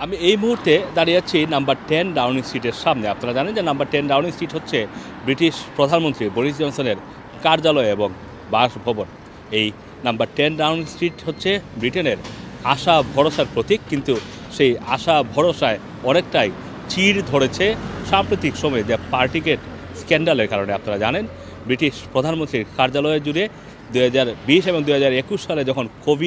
আমি এই মুহূর্তে দাঁড়িয়ে আছি নাম্বার 10 ডাউনিং স্ট্রিটের সামনে। আপনারা জানেন যে নাম্বার 10 ডাউনিং স্ট্রিট হচ্ছে ব্রিটিশ প্রধানমন্ত্রী বরিস জনসনের কার্যালয় এবং বাসভবন। এই নাম্বার 10 ডাউনিং স্ট্রিট হচ্ছে ব্রিটেনের আশা ভরসার প্রতীক, কিন্তু সেই আশা ভরসায় অনেকটাই চির ধরেছে সাম্প্রতিক সময়ে যে পার্টিগেট স্ক্যান্ডালের কারণে। আপনারা জানেন ব্রিটিশ প্রধানমন্ত্রীর কার্যালয় জুড়ে 2020 এবং 2021 সালে যখন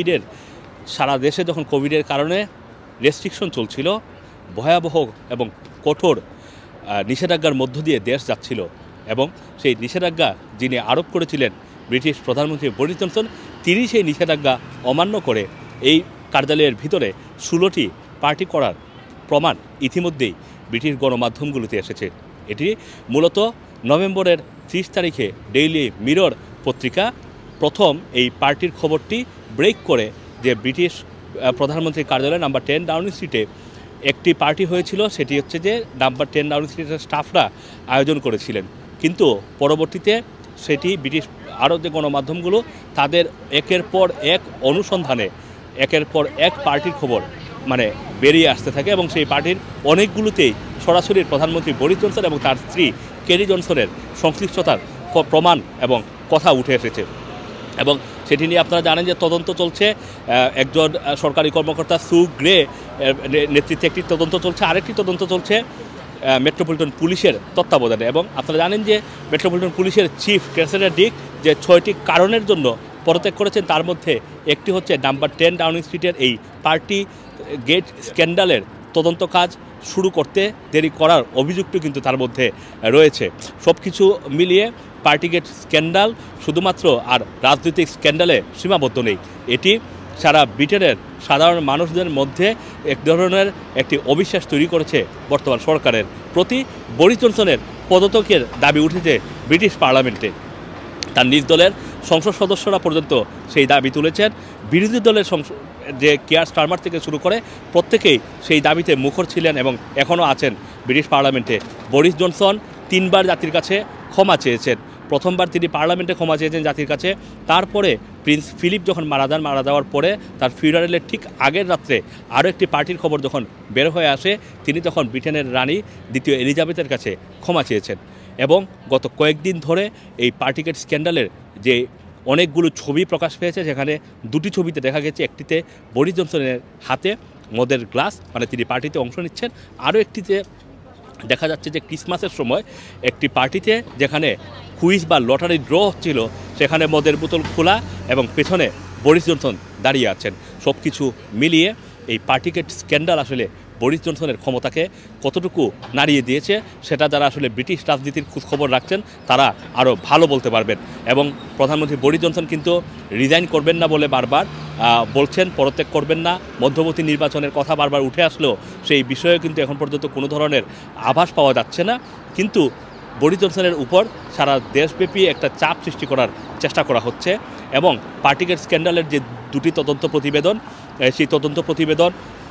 সারা দেশে যখন কোভিডের কারণে রেস্ট্রিকশন চলছিল, ভয়াবহ এবং কঠোর নিষেধাজ্ঞার মধ্য দিয়ে দেশ যাচ্ছিল, এবং সেই নিষেধাজ্ঞা যিনি আরোপ করেছিলেন ব্রিটিশ প্রধানমন্ত্রী বরিস জনসন, তিনি সেই নিষেধাজ্ঞা অমান্য করে এই কার্যালয়ের ভিতরে 16টি পার্টি করার প্রমাণ ইতিমধ্যেই ব্রিটিশ গণমাধ্যমগুলোতে এসেছে। এটি মূলত নভেম্বরের 30 তারিখে ডেইলি মিরর পত্রিকা প্রথম এই পার্টির খবরটি ব্রেক করে যে ব্রিটিশ প্রধানমন্ত্রীর কার্যালয় নাম্বার 10 ডাউনিং স্ট্রিটে একটি পার্টি হয়েছিল, সেটি হচ্ছে যে নাম্বার 10 ডাউনিং স্ট্রিটের স্টাফরা আয়োজন করেছিলেন। কিন্তু পরবর্তীতে সেটি ব্রিটিশ আরও যে গণমাধ্যমগুলো তাদের একের পর এক অনুসন্ধানে একের পর এক পার্টির খবর বেরিয়ে আসতে থাকে, এবং সেই পার্টির অনেকগুলোতেই সরাসরি প্রধানমন্ত্রী বরিস জনসন এবং তার স্ত্রী কেরি জনসনের সংশ্লিষ্টতার প্রমাণ এবং কথা উঠে এসেছে। এবং সেটি নিয়ে আপনারা জানেন যে তদন্ত চলছে। একজন সরকারি কর্মকর্তা সু গ্রে নেতৃত্বে একটি তদন্ত চলছে, আরেকটি তদন্ত চলছে মেট্রোপলিটন পুলিশের তত্ত্বাবধানে। এবং আপনারা জানেন যে মেট্রোপলিটন পুলিশের চিফ ক্রেসেডা ডিক যে 6টি কারণের জন্য পদত্যাগ করেছেন, তার মধ্যে একটি হচ্ছে নাম্বার 10 ডাউনিং স্ট্রিটের এই পার্টি গেট স্ক্যান্ডালের তদন্ত কাজ শুরু করতে দেরি করার অভিযোগটি কিন্তু তার মধ্যে রয়েছে। সব কিছু মিলিয়ে পার্টিগেট স্ক্যান্ডাল শুধুমাত্র আর রাজনৈতিক স্ক্যান্ডালে সীমাবদ্ধ নেই, এটি সারা ব্রিটেনের সাধারণ মানুষদের মধ্যে এক ধরনের একটি অবিশ্বাস তৈরি করেছে বর্তমান সরকারের প্রতি। বরিস জনসনের পদত্যাগের দাবি উঠেছে ব্রিটিশ পার্লামেন্টে, তার নিজ দলের সংসদ সদস্যরা পর্যন্ত সেই দাবি তুলেছেন। বিরোধী দলের যে কেয়ার স্টারমার থেকে শুরু করে প্রত্যেকেই সেই দাবিতে মুখর ছিলেন এবং এখনও আছেন ব্রিটিশ পার্লামেন্টে। বরিস জনসন 3 বার জাতির কাছে ক্ষমা চেয়েছেন। প্রথমবার তিনি পার্লামেন্টে ক্ষমা চেয়েছেন জাতির কাছে, তারপরে প্রিন্স ফিলিপ যখন মারা যাওয়ার পরে তার ফিউনারেলের ঠিক আগের রাত্রে আরও একটি পার্টির খবর যখন বের হয়ে আসে, তিনি তখন ব্রিটেনের রানী দ্বিতীয় এলিজাবেথের কাছে ক্ষমা চেয়েছেন। এবং গত কয়েকদিন ধরে এই পার্টিগেট স্ক্যান্ডালের যে অনেকগুলো ছবি প্রকাশ পেয়েছে, সেখানে 2টি ছবিতে দেখা গেছে একটিতে বরিস জনসনের হাতে মদের গ্লাস, তিনি পার্টিতে অংশ নিচ্ছেন, আরও একটিতে দেখা যাচ্ছে যে ক্রিসমাসের সময় একটি পার্টিতে যেখানে কুইজ বা লটারি ড্র হচ্ছিল, সেখানে মদের বোতল খোলা এবং পেছনে বরিস জনসন দাঁড়িয়ে আছেন। সব কিছু মিলিয়ে এই পার্টিগেট স্ক্যান্ডাল আসলে বরিস জনসনের ক্ষমতাকে কতটুকু নাড়িয়ে দিয়েছে সেটা যারা আসলে ব্রিটিশ রাজনীতির খোঁজখবর রাখছেন তারা আরও ভালো বলতে পারবেন। এবং প্রধানমন্ত্রী বরিস জনসন কিন্তু রিজাইন করবেন না বলে বারবার বলছেন, পদত্যাগ করবেন না। মধ্যবর্তী নির্বাচনের কথা বারবার উঠে আসলেও সেই বিষয়ে কিন্তু এখন পর্যন্ত কোনো ধরনের আভাস পাওয়া যাচ্ছে না। কিন্তু বরিস জনসনের উপর সারা দেশব্যাপী একটা চাপ সৃষ্টি করার চেষ্টা করা হচ্ছে, এবং পার্টিগেট স্ক্যান্ডালের যে 2টি তদন্ত প্রতিবেদন, সেই তদন্ত প্রতিবেদন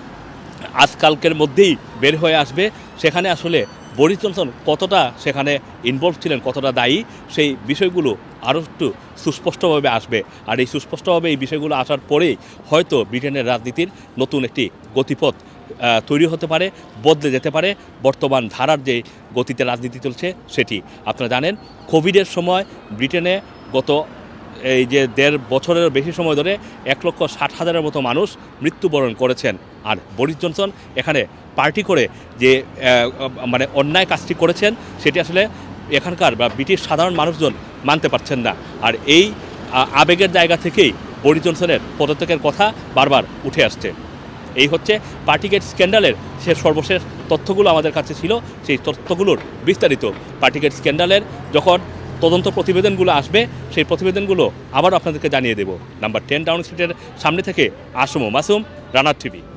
আজকালকের মধ্যেই বের হয়ে আসবে। সেখানে আসলে বরিস জনসন কতটা সেখানে ইনভলভ ছিলেন, কতটা দায়ী, সেই বিষয়গুলো আরও একটু সুস্পষ্টভাবে আসবে। আর এই সুস্পষ্টভাবে এই বিষয়গুলো আসার পরেই হয়তো ব্রিটেনের রাজনীতির নতুন একটি গতিপথ তৈরি হতে পারে, বদলে যেতে পারে বর্তমান ধারার যে গতিতে রাজনীতি চলছে সেটি। আপনারা জানেন কোভিডের সময় ব্রিটেনে গত এই যে 1.5 বছরের বেশি সময় ধরে 1,60,000-এর মতো মানুষ মৃত্যুবরণ করেছেন। আর বরিস জনসন এখানে পার্টি করে যে অন্যায় কাজটি করেছেন সেটি আসলে এখানকার বা ব্রিটিশ সাধারণ মানুষজন মানতে পারছেন না। আর এই আবেগের জায়গা থেকেই বরিস জনসনের পদত্যাগের কথা বারবার উঠে আসছে। এই হচ্ছে পার্টিগেট স্ক্যান্ডালের সর্বশেষ তথ্যগুলো আমাদের কাছে ছিল। সেই তথ্যগুলোর বিস্তারিত পার্টিগেট স্ক্যান্ডালের যখন তদন্ত প্রতিবেদনগুলো আসবে, সেই প্রতিবেদনগুলো আবার আপনাদেরকে জানিয়ে দেব। নাম্বার 10 ডাউনিং স্ট্রিটের সামনে থেকে মাসুম, রানার টিভি।